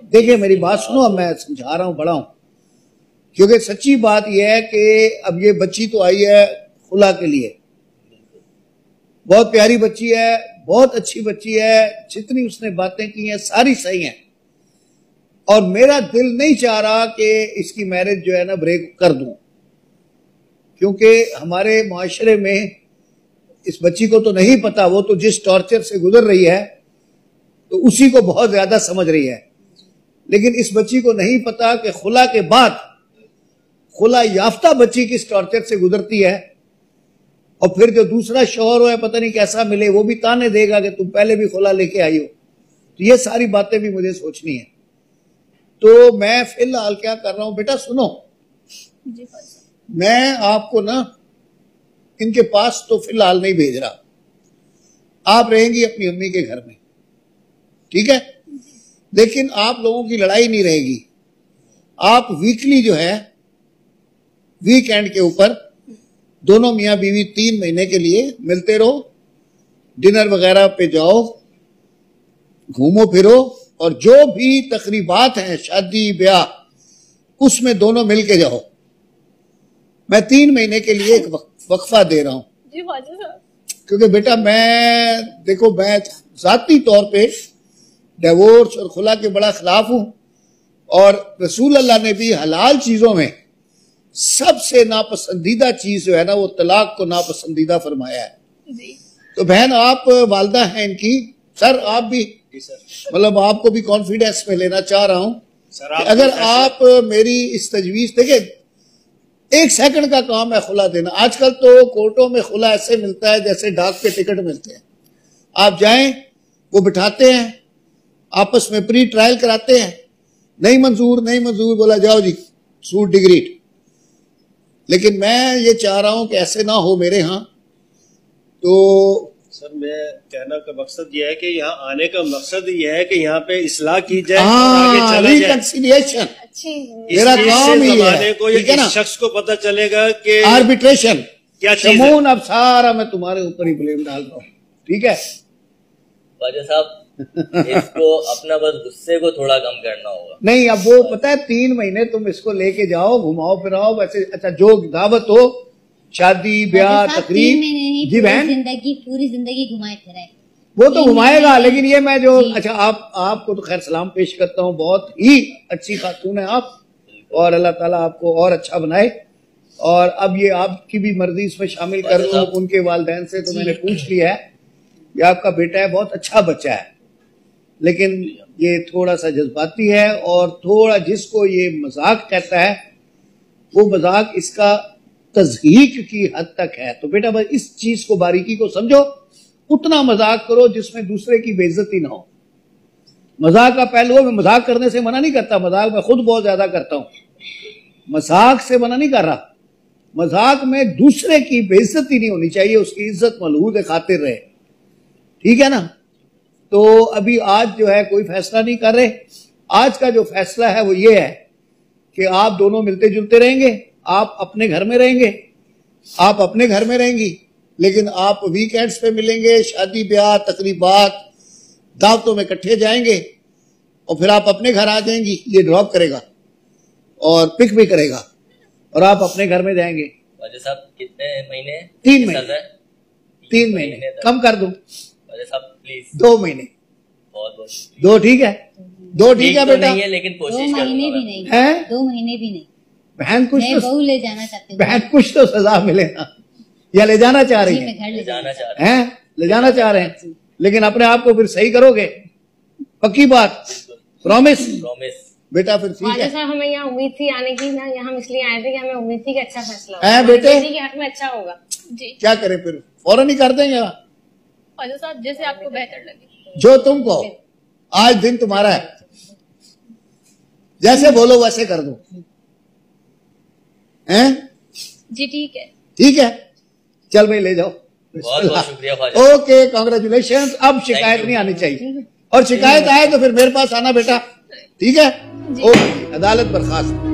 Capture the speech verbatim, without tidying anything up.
देखिए मेरी बात सुनो, अब मैं समझा रहा हूँ, बड़ा हूँ, क्योंकि सच्ची बात यह है कि अब ये बच्ची तो आई है खुला के लिए, बहुत प्यारी बच्ची है, बहुत अच्छी बच्ची है, जितनी उसने बातें की हैं सारी सही हैं, और मेरा दिल नहीं चाह रहा कि इसकी मैरिज जो है ना ब्रेक कर दूं, क्योंकि हमारे माशरे में इस बच्ची को तो नहीं पता, वो तो जिस टॉर्चर से गुजर रही है तो उसी को बहुत ज्यादा समझ रही है, लेकिन इस बच्ची को नहीं पता कि खुला के बाद खुला याफ्ता बच्ची किस टॉर्चर से गुजरती है, और फिर जो दूसरा शौहर हो है पता नहीं कैसा मिले, वो भी ताने देगा कि तुम पहले भी खुला लेके आई हो। तो ये सारी बातें भी मुझे सोचनी है। तो मैं फिलहाल क्या कर रहा हूं, बेटा सुनो, मैं आपको ना इनके पास तो फिलहाल नहीं भेज रहा, आप रहेंगी अपनी अम्मी के घर में, ठीक है, लेकिन आप लोगों की लड़ाई नहीं रहेगी। आप वीकली जो है वीकेंड के ऊपर दोनों मियां बीवी तीन महीने के लिए मिलते रहो, डिनर वगैरह पे जाओ, घूमो फिरो, और जो भी तकरीबात हैं शादी ब्याह उसमें दोनों मिल के जाओ। मैं तीन महीने के लिए एक वक्फा दे रहा हूं, क्योंकि बेटा मैं देखो मैं जाती तौर पे डिवोर्स और खुला के बड़ा खिलाफ हूं, और रसूल अल्लाह ने भी हलाल चीजों में सबसे नापसंदीदा चीज जो है ना वो तलाक को नापसंदीदा फरमाया है। तो बहन आप वालदा हैं इनकी, सर आप भी, मतलब आपको भी कॉन्फिडेंस में लेना चाह रहा हूं कि अगर आप मेरी इस तजवीज, देखिए एक सेकंड का काम है खुला देना। आजकल तो कोर्टों में खुला ऐसे मिलता है जैसे डाक के टिकट मिलते हैं, आप जाएं वो बिठाते हैं, आपस में प्री ट्रायल कराते हैं, नहीं मंजूर नहीं मंजूर बोला जाओ जी सूट डिग्री। लेकिन मैं ये चाह रहा हूं कि ऐसे ना हो मेरे यहाँ। तो सर मैं कहना का मकसद ये है कि यहाँ आने का मकसद ये है कि यहाँ पे इस्लाह की जाए, हाँ, रिकंसिलिएशन मेरा काम ही है, को ठीक है ना, शख्स को पता चलेगा कि आर्बिट्रेशन क्या चीज है। अब सारा मैं तुम्हारे ऊपर ही ब्लेम डाल रहा हूँ, ठीक है वाजा साहब, इसको अपना बस गुस्से को थोड़ा कम करना होगा। नहीं अब वो पता है तीन महीने तुम इसको लेके जाओ, घुमाओ फिराओ, वैसे अच्छा जो दावत हो, शादी ब्याह तकरीब, जी बहन जिंदगी पूरी जिंदगी घुमाए फिराए, वो तो घुमाएगा, लेकिन ये मैं जो अच्छा आप आपको तो खैर सलाम पेश करता हूँ, बहुत ही अच्छी खातून है आप, और अल्लाह ताला आपको और अच्छा बनाए। और अब ये आपकी भी मर्जी इसमें शामिल कर लो, उनके वालिदैन से तो मैंने पूछ लिया है, ये आपका बेटा है, बहुत अच्छा बच्चा है, लेकिन ये थोड़ा सा जज्बाती है, और थोड़ा जिसको ये मजाक कहता है वो मजाक इसका तज़हीक की हद तक है। तो बेटा बस इस चीज को बारीकी को समझो, उतना मजाक करो जिसमें दूसरे की बेइज्जती ना हो। मजाक का पहलू मैं मजाक करने से मना नहीं करता, मजाक मैं खुद बहुत ज्यादा करता हूं, मजाक से मना नहीं कर रहा, मजाक में दूसरे की बेइज्जती नहीं होनी चाहिए, उसकी इज्जत मलहूद खातिर रहे, ठीक है ना। तो अभी आज जो है कोई फैसला नहीं कर रहे, आज का जो फैसला है वो ये है कि आप दोनों मिलते जुलते रहेंगे, आप अपने घर में रहेंगे, आप अपने घर में रहेंगी, लेकिन आप वीकेंड्स पे मिलेंगे, शादी ब्याह तकरीबात दावतों में इकट्ठे जाएंगे, और फिर आप अपने घर आ जाएंगी, ये ड्रॉप करेगा और पिक भी करेगा, और आप अपने घर में जाएंगे। वाजा साहब कितने महीने? तीन महीने तीन महीने कम कर दूं? वाजा साहब प्लीज दो महीने बहुत बहुत दो ठीक है, दो ठीक है बेटा, नहीं है लेकिन कोशिश दो महीने भी नहीं है, दो महीने भी नहीं, बहन कुछ तो बहू ले जाना चाहती हूँ, बहन कुछ तो सजा मिले ना, या ले जाना चाह रही है, घर ले जाना चाह रहे हैं, ले जाना चाह रहे हैं, लेकिन अपने आप को फिर सही करोगे, पक्की बात, प्रॉमिस प्रॉमिस बेटा, फिर ठीक है। साहब हमें यहाँ उम्मीद थी आने की ना, यहाँ हम इसलिए आए थे कि हमें उम्मीद थी कि अच्छा फैसला है बेटे, के हक में अच्छा होगा जी। क्या करें फिर, फौरन ही कर देंगे वाजा साहब जैसे आपको बेहतर लगे, जो तुम कहो, आज दिन तुम्हारा है, जैसे बोलो वैसे कर दो, हैं जी ठीक है ठीक है, चल भाई ले जाओ, बहुत बहुत शुक्रिया ख्वाजा। Okay congratulation. अब शिकायत नहीं आनी चाहिए, और शिकायत आए तो फिर मेरे पास आना बेटा, ठीक है, ओके, अदालत बर्खास्त।